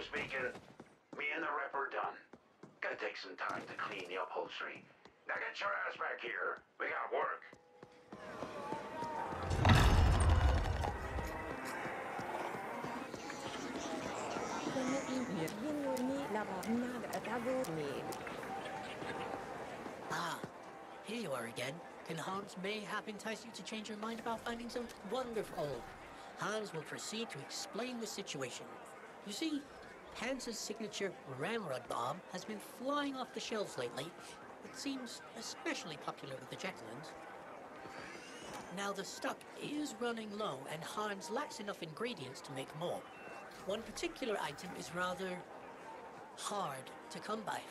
speaking. Me and the rep are done. Gotta take some time to clean the upholstery. Now get your ass back here. We got work. Ah, here you are again. Can Hans mayhap entice you to change your mind about finding some wonderful? Hans will proceed to explain the situation. You see, Hans's signature ramrod bomb has been flying off the shelves lately. It seems especially popular with the Jetlins. Now the stock is running low and Hans lacks enough ingredients to make more. One particular item is rather hard to come by.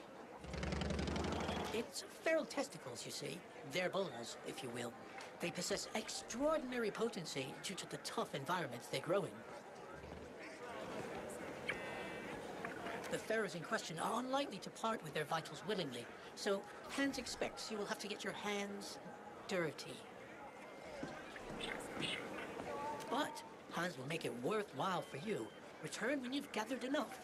It's feral testicles, you see. They're bulls, if you will. They possess extraordinary potency due to the tough environments they grow in. The pharaohs in question are unlikely to part with their vitals willingly, so Hans expects you will have to get your hands dirty. But Hans will make it worthwhile for you. Return when you've gathered enough.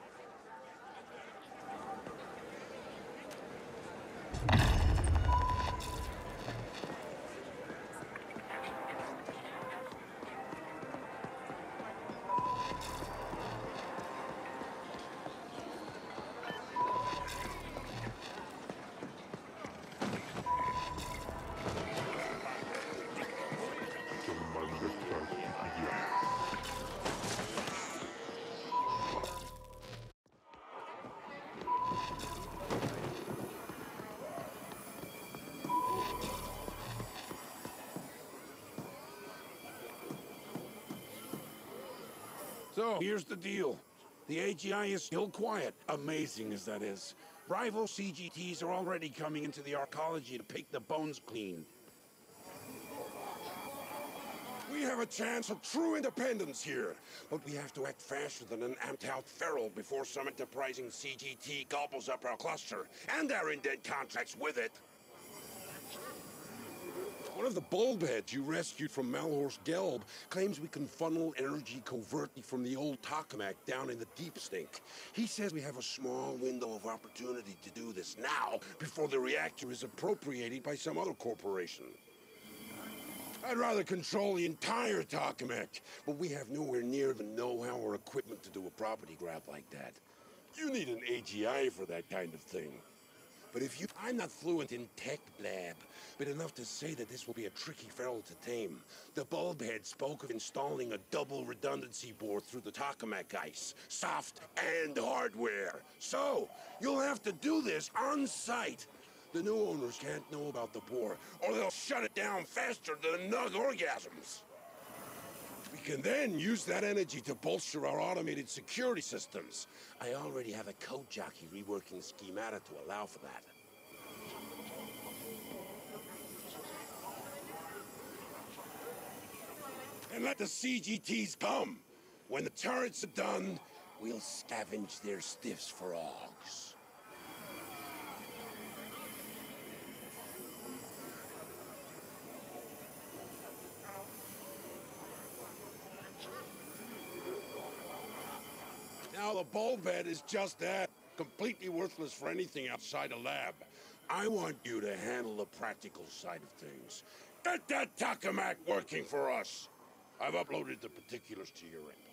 So, here's the deal. The AGI is still quiet, amazing as that is. Rival CGTs are already coming into the arcology to pick the bones clean. We have a chance of true independence here, but we have to act faster than an amped-out feral before some enterprising CGT gobbles up our cluster, and our indent contracts with it. One of the bulbheads you rescued from Malhorst Gelb claims we can funnel energy covertly from the old tokamak down in the deep stink. He says we have a small window of opportunity to do this now, before the reactor is appropriated by some other corporation. I'd rather control the entire tokamak, but we have nowhere near the know-how or equipment to do a property grab like that. You need an AGI for that kind of thing. But I'm not fluent in tech blab, but enough to say that this will be a tricky feral to tame. The bulbhead spoke of installing a double redundancy board through the tokamak ice, soft and hardware. So, you'll have to do this on site. The new owners can't know about the board, or they'll shut it down faster than nug orgasms. We can then use that energy to bolster our automated security systems. I already have a code jockey reworking schemata to allow for that. And let the CGTs come. When the turrets are done, we'll scavenge their stiffs for augs. Now the bulkhead is just that, completely worthless for anything outside a lab. I want you to handle the practical side of things. Get that tokamak working for us! I've uploaded the particulars to your end.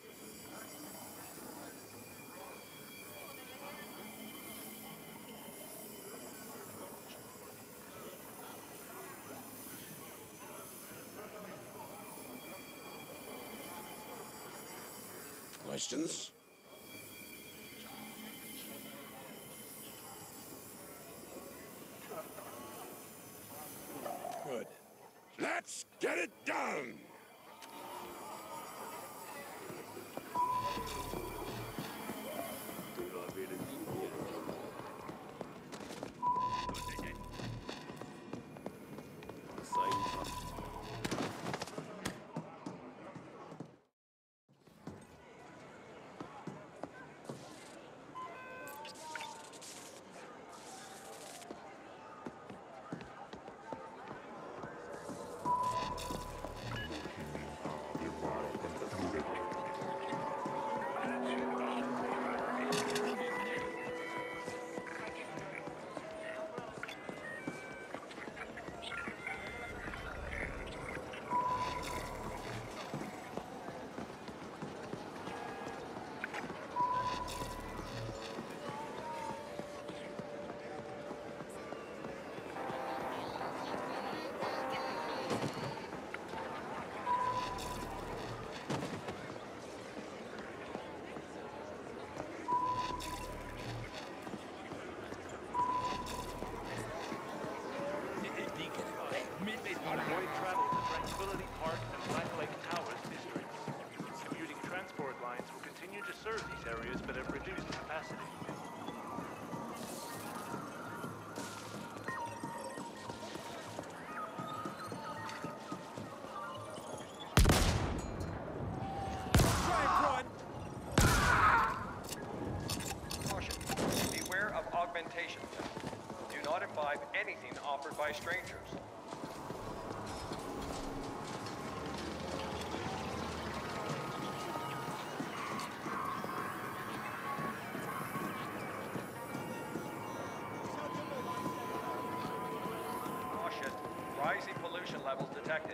Questions? Good. Let's get it done! Park and Black Lake Towers districts. Commuting transport lines will continue to serve these areas but at reduced capacity. Caution. Beware of augmentation theft. Do not imbibe anything offered by strangers. Caution. Rising pollution levels detected.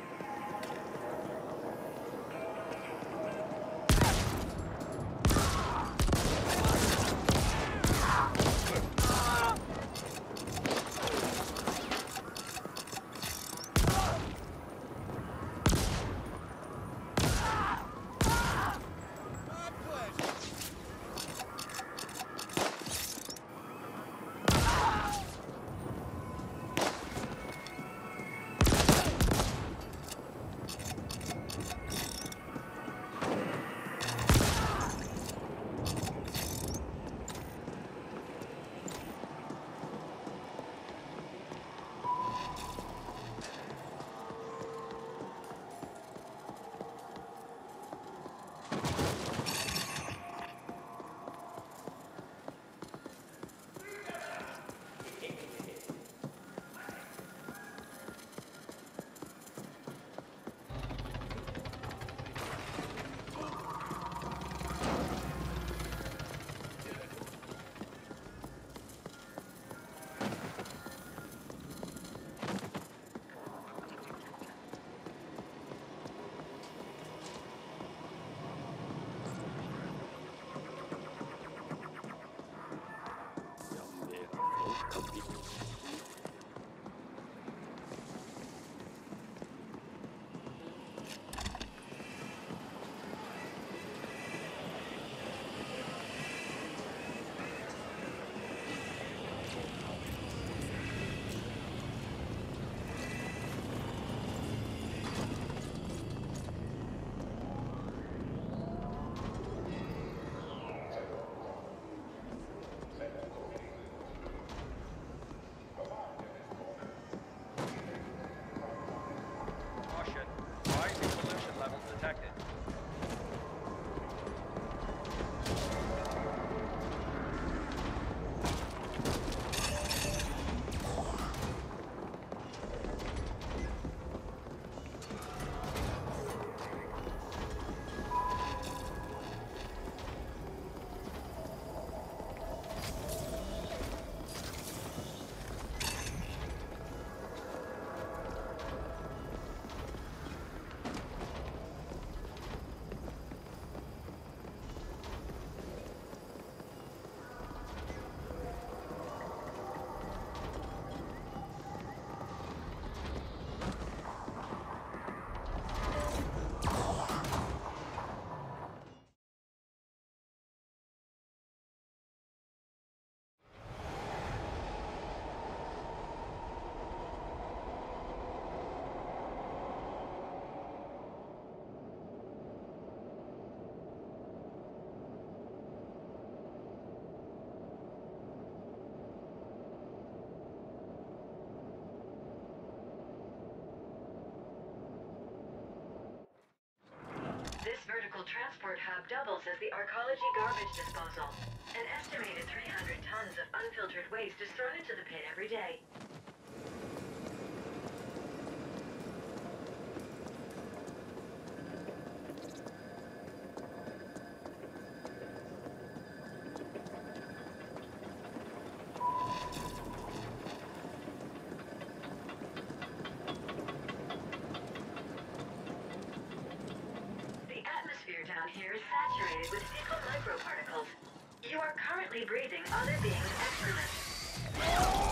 Caution. Rising pollution levels detected. This vertical transport hub doubles as the Arcology garbage disposal. An estimated 300 tons of unfiltered waste is thrown into the pit every day. Down here is saturated with fecal microparticles. You are currently breathing other beings' excrement.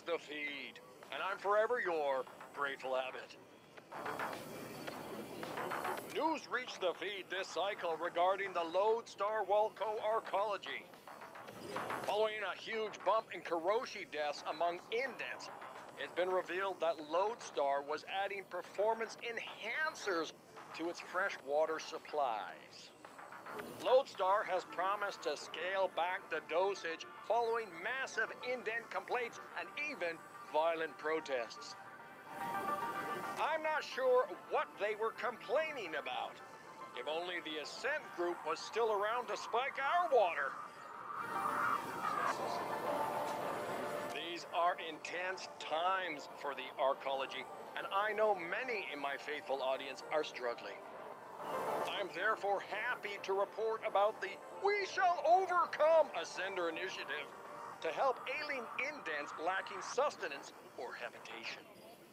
the feed, and I'm forever your grateful abbot. News reached the feed this cycle regarding the Lodestar Walco arcology. Following a huge bump in Kiroshi deaths among indents, it's been revealed that Lodestar was adding performance enhancers to its freshwater supplies. Lodestar has promised to scale back the dosage following massive indent complaints and even violent protests. I'm not sure what they were complaining about. If only the Ascent Group was still around to spike our water. These are intense times for the arcology, and I know many in my faithful audience are struggling. I'm therefore happy to report about the We Shall Overcome Ascender initiative to help ailing indents lacking sustenance or habitation.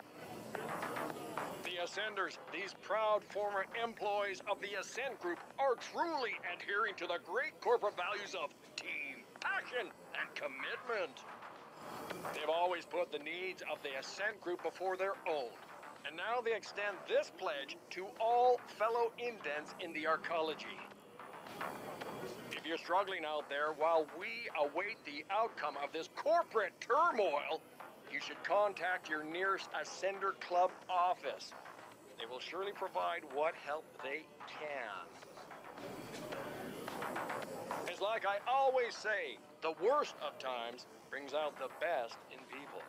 The Ascenders, these proud former employees of the Ascent Group, are truly adhering to the great corporate values of team, passion, and commitment. They've always put the needs of the Ascent Group before their own, and now they extend this pledge to all fellow indents in the arcology. If you're struggling out there while we await the outcome of this corporate turmoil, you should contact your nearest Ascender Club office. They will surely provide what help they can. It's like I always say, the worst of times brings out the best in people.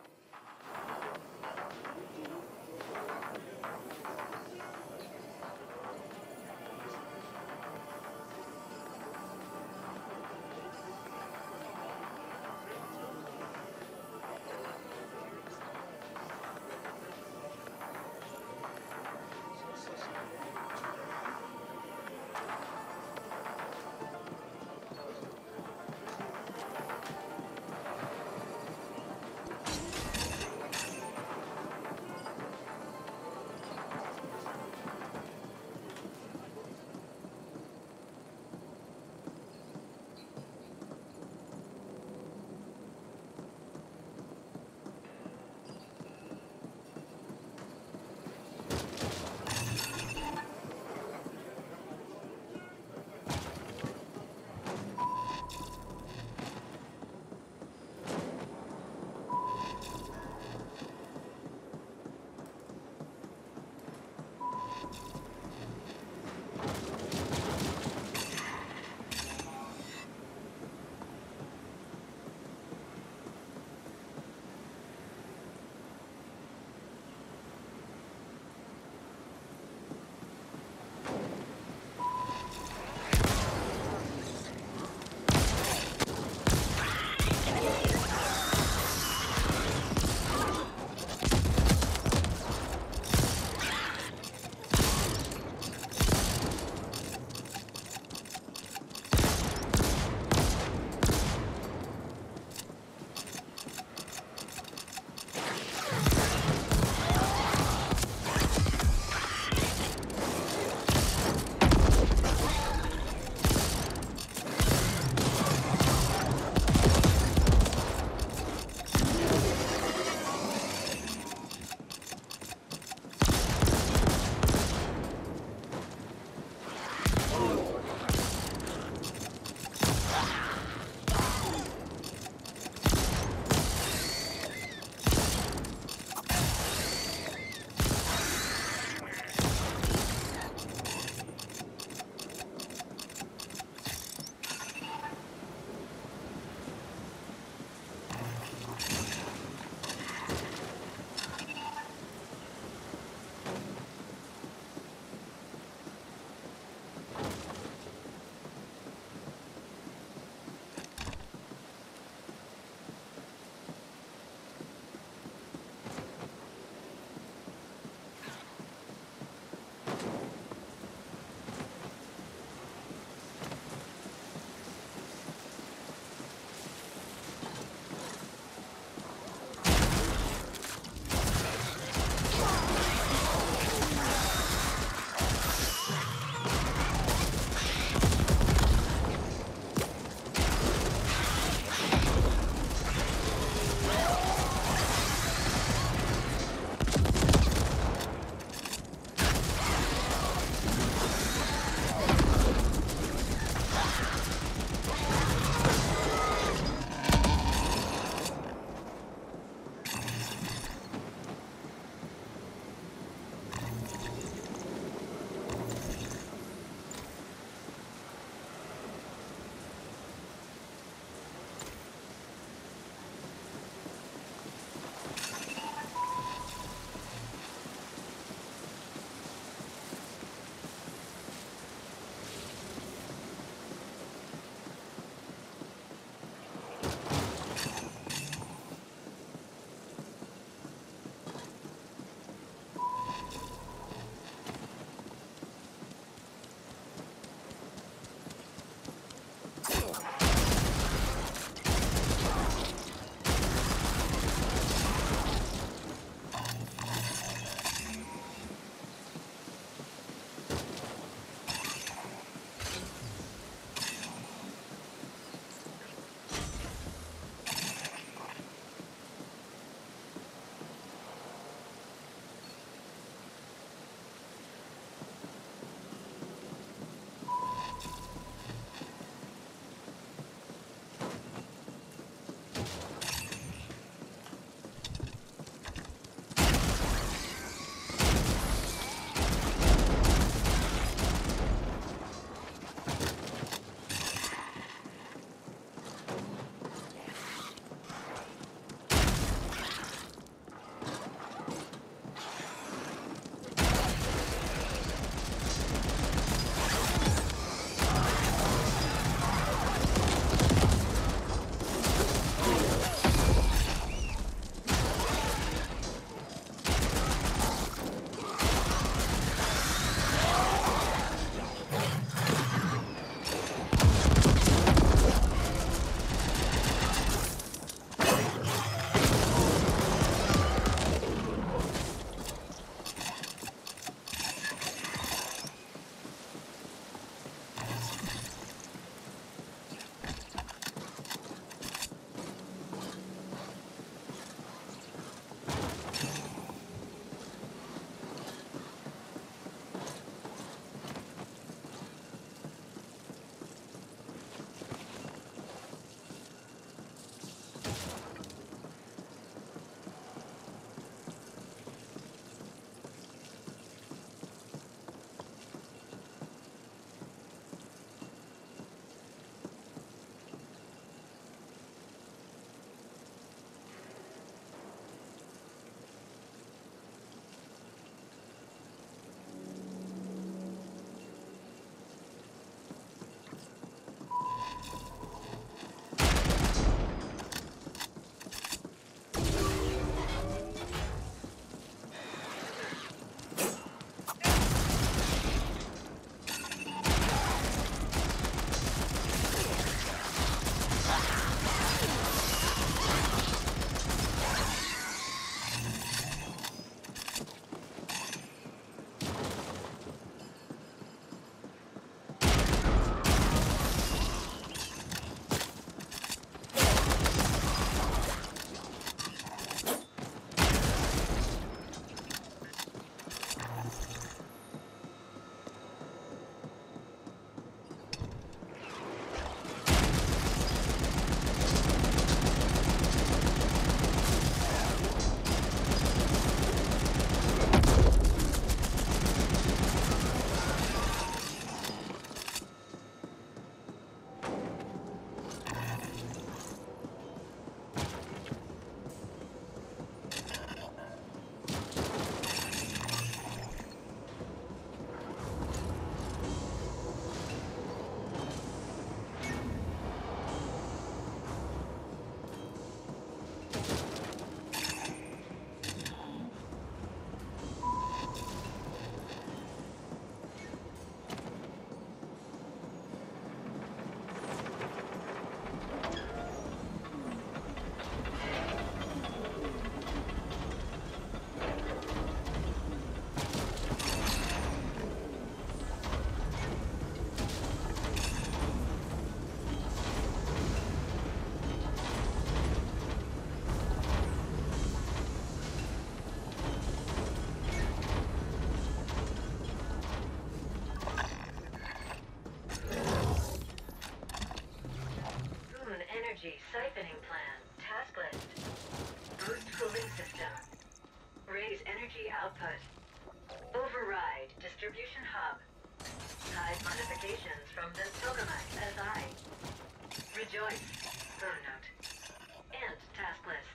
output. Override distribution hub. Hide modifications from the Tokamak SI. Rejoice. Phone note. And task list.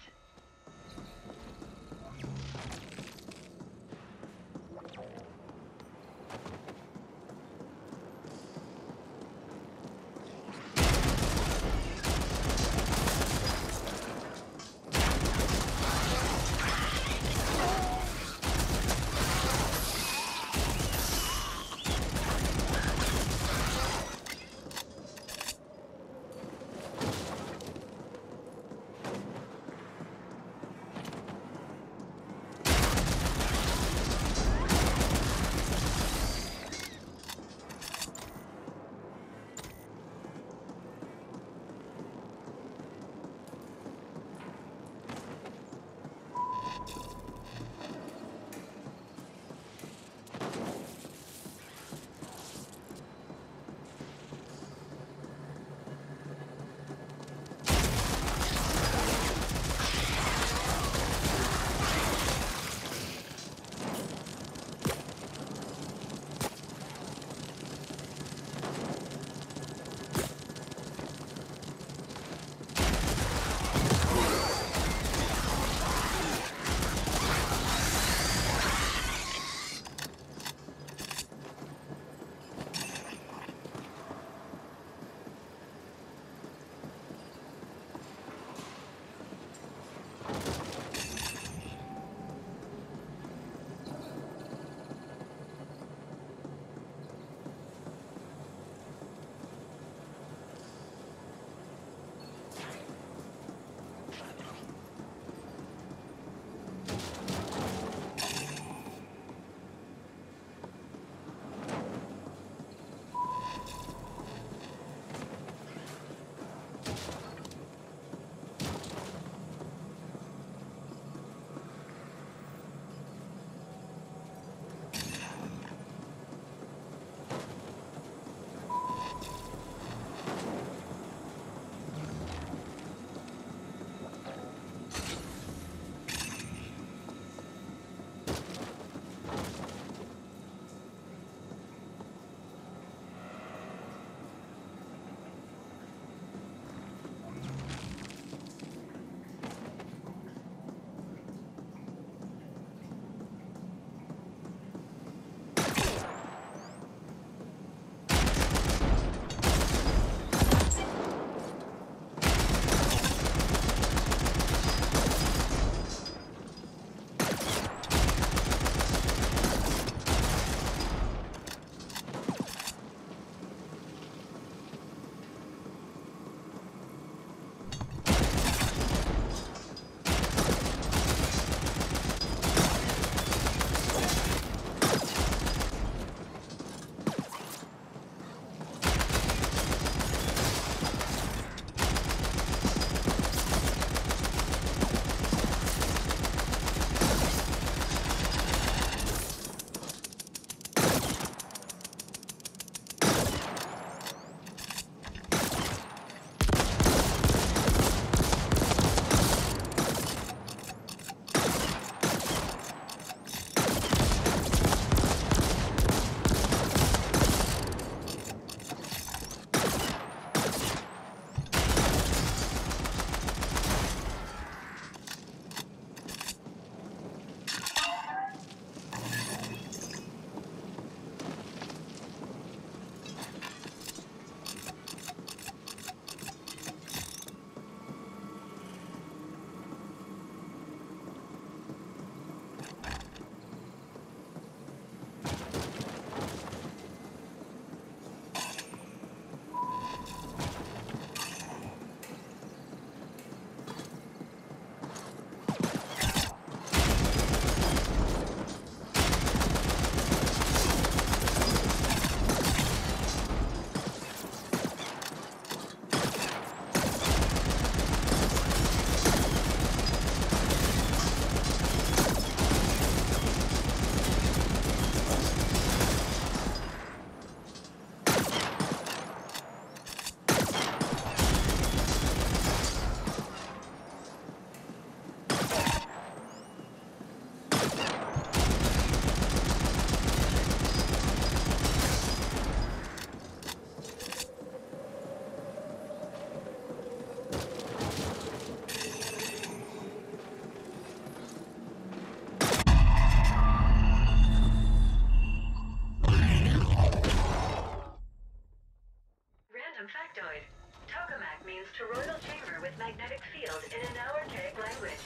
in a now archaic language.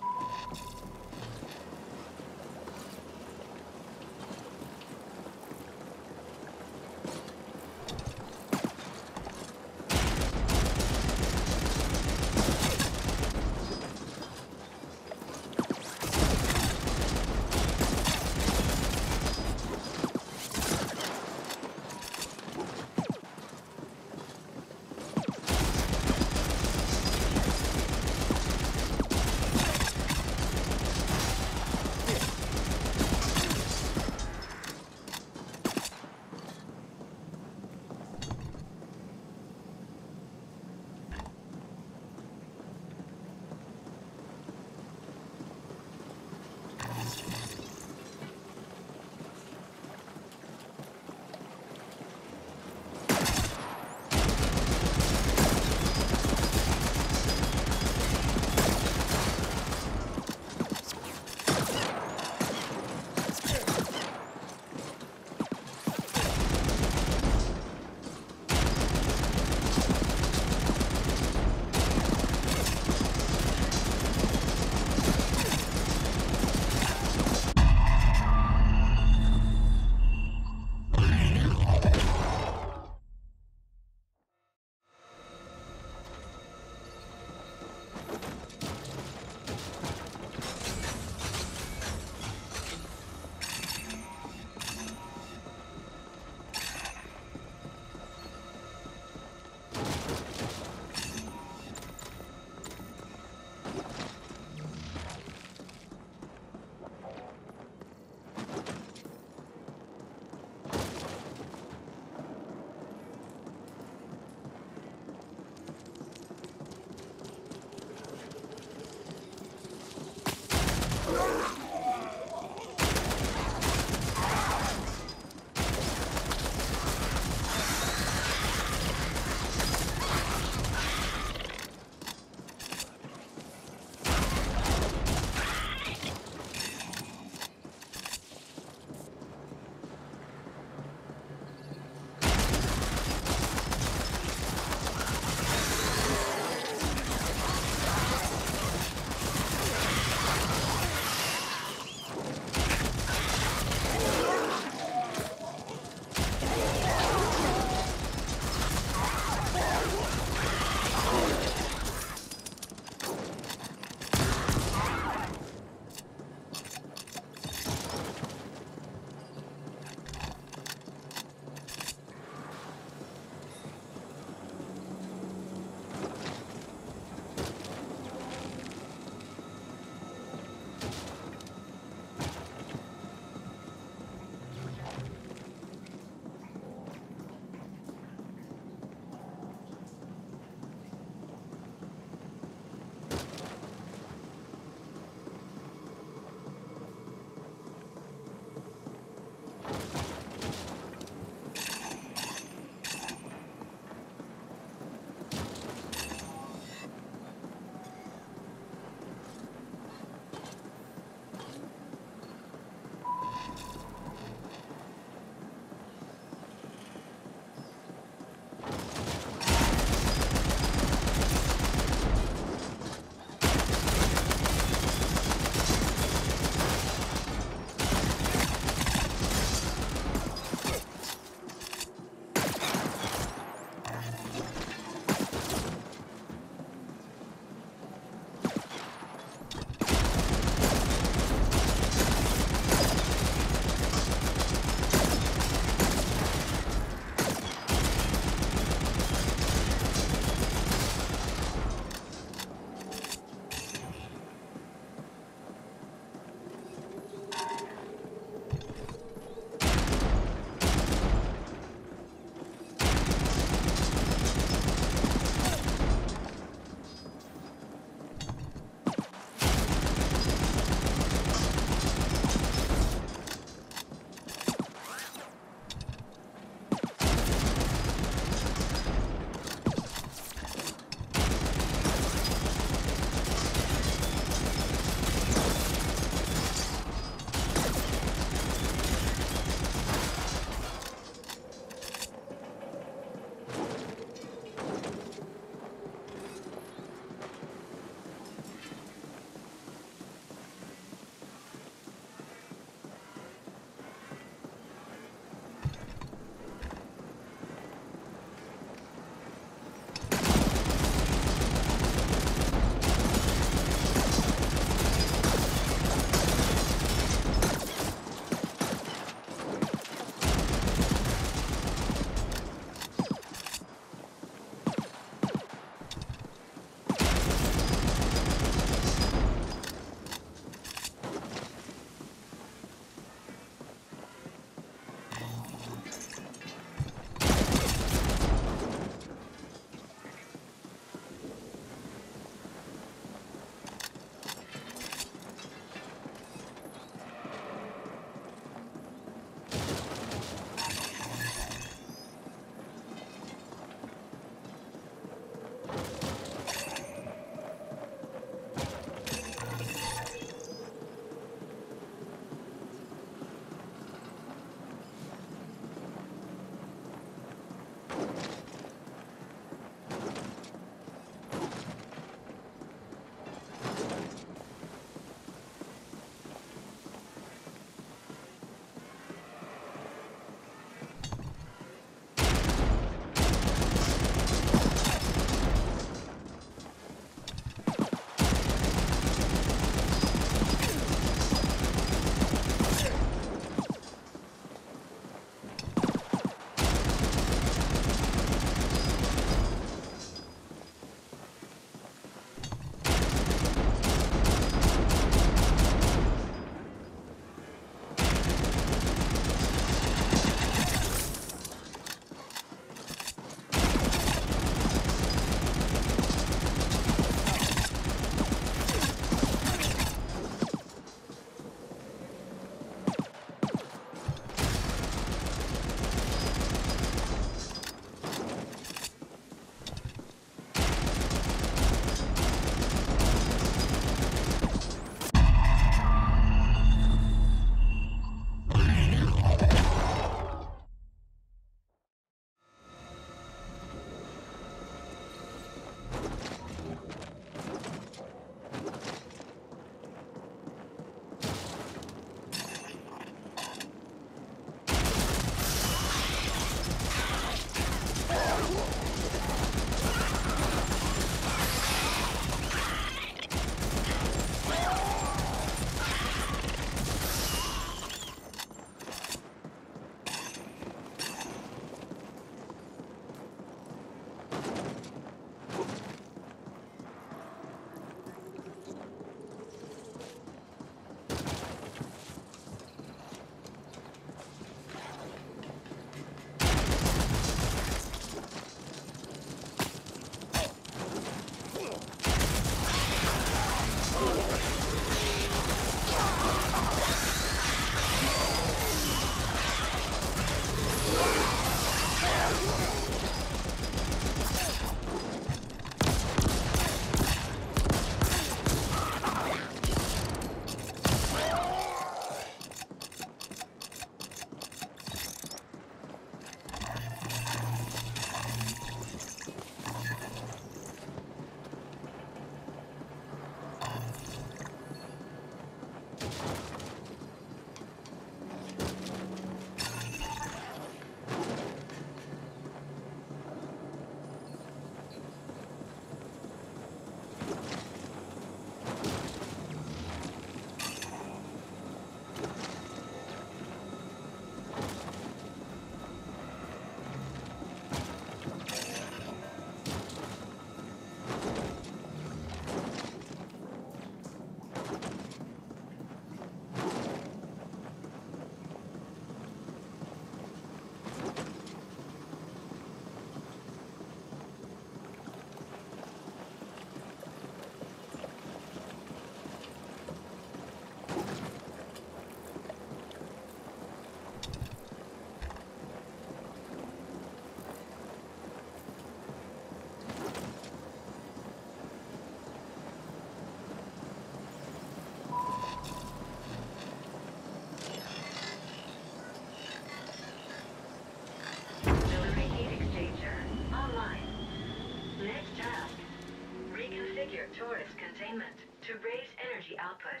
torus containment to raise energy output.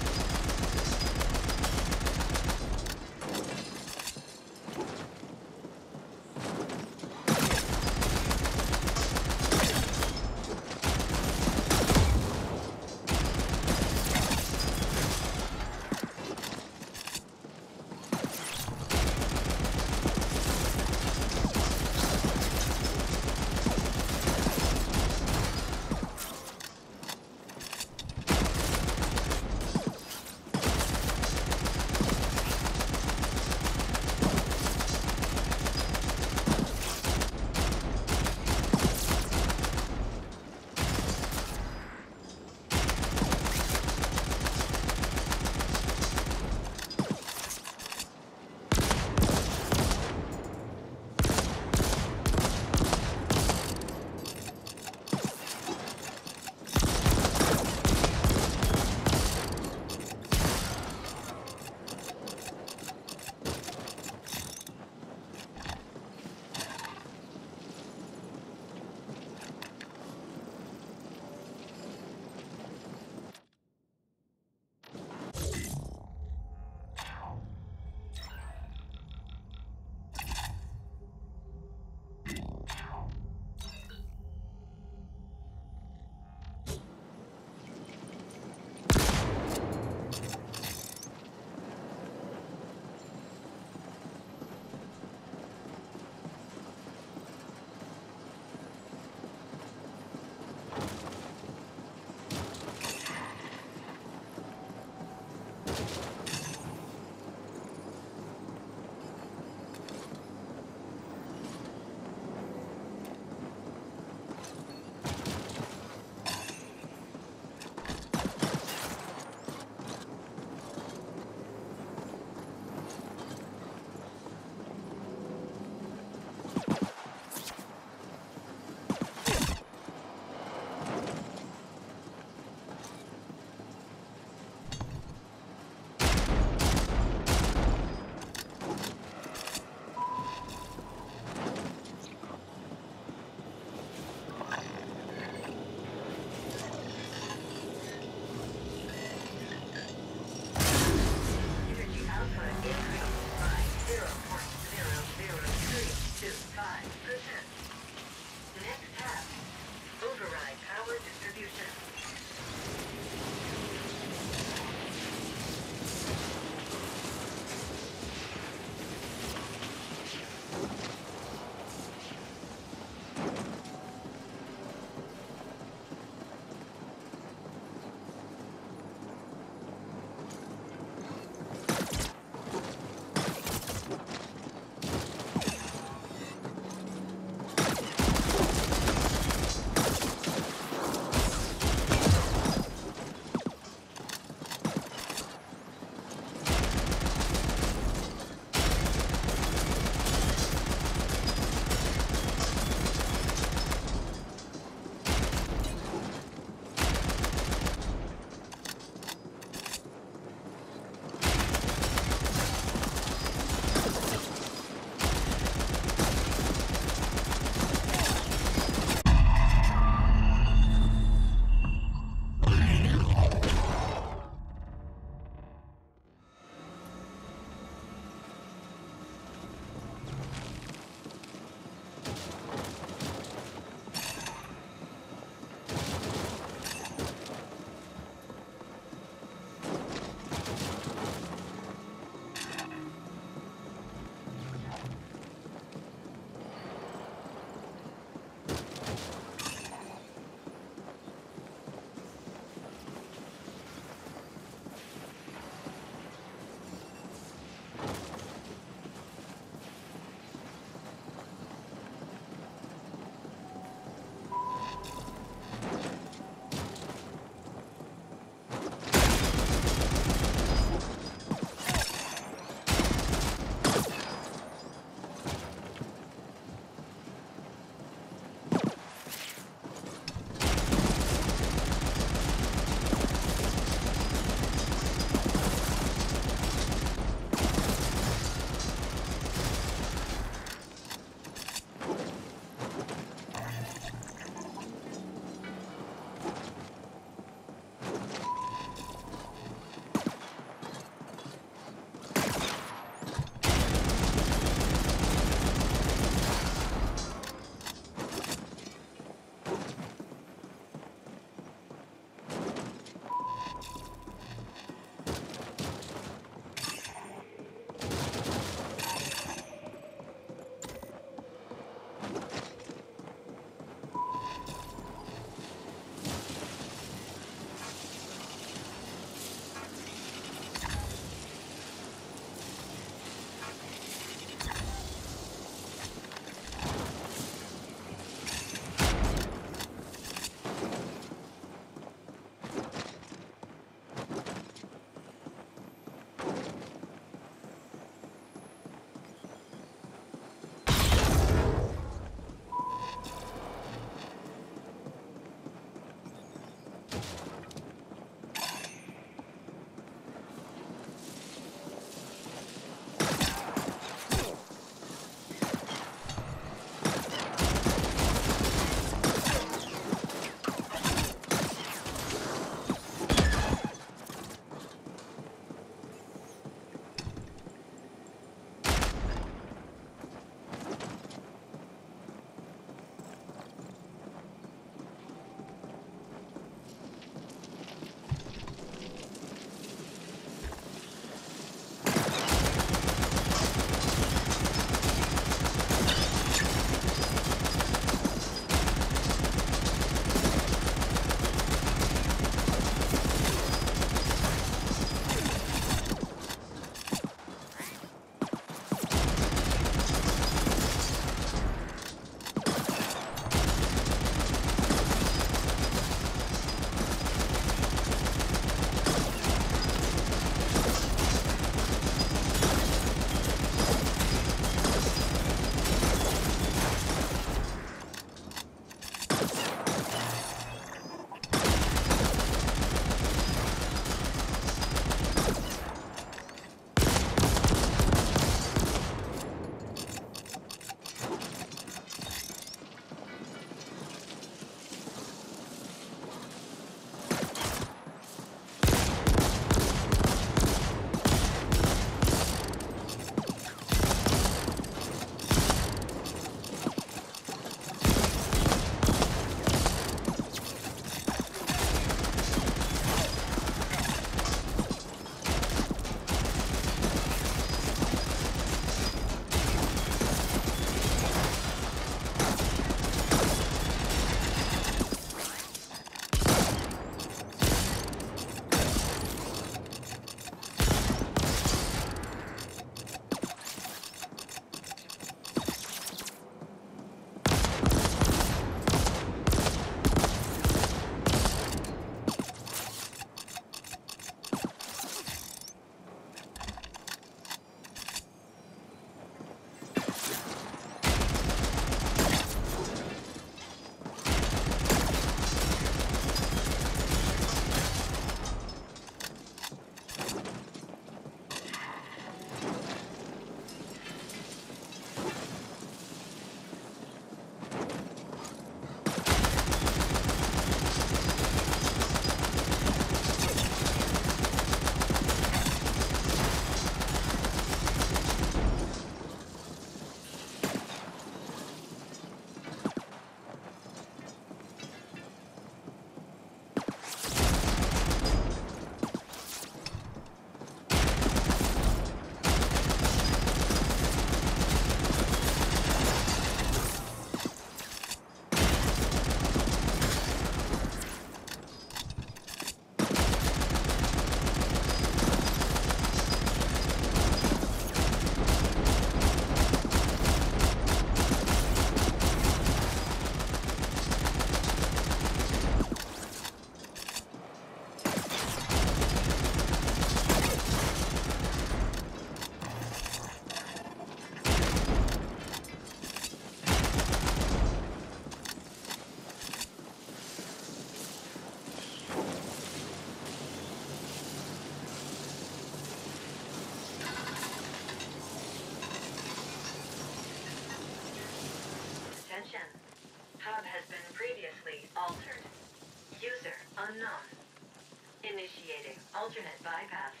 unknown. Initiating alternate bypass.